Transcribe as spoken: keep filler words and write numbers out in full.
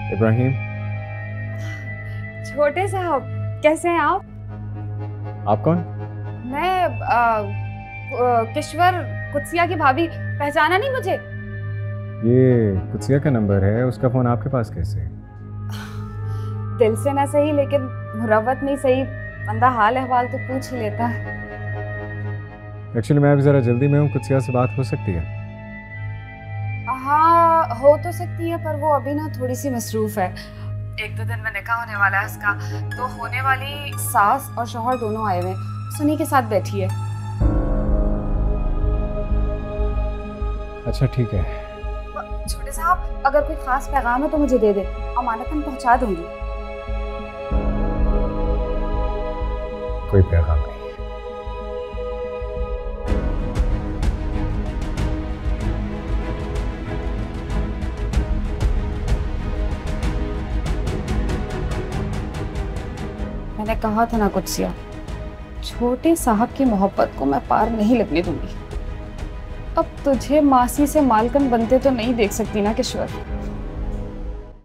इब्राहिम। छोटे साहब, कैसे हैं आप? आप कौन? मैं आ, आ, किश्वर कुत्सिया की भाभी। पहचाना नहीं मुझे? ये कुत्सिया का नंबर है, उसका फोन आपके पास कैसे है? दिल से ना सही लेकिन मुरव्वत नहीं सही, बंदा हाल अहवाल तो पूछ ही लेता है। एक्चुअली मैं अभी ज़रा जल्दी में हूँ, कुत्सिया से बात हो सकती है? हाँ हो तो सकती है, पर वो अभी ना थोड़ी सी मसरूफ है। एक दो दिन में निकाह होने वाला है उसका, तो होने वाली सास और शौहर दोनों आए हुए हैं, सुनी के साथ बैठी है। अच्छा ठीक है। छोटे साहब, अगर कोई खास पैगाम है तो मुझे दे दे, अमानतन पहुंचा दूंगी। कोई पैगाम नहीं। मैंने कहा था ना कुत्सिया, छोटे साहब की मोहब्बत को मैं पार नहीं लगने दूंगी। अब तुझे मासी से मालकन बनते तो नहीं देख सकती ना किश्वर।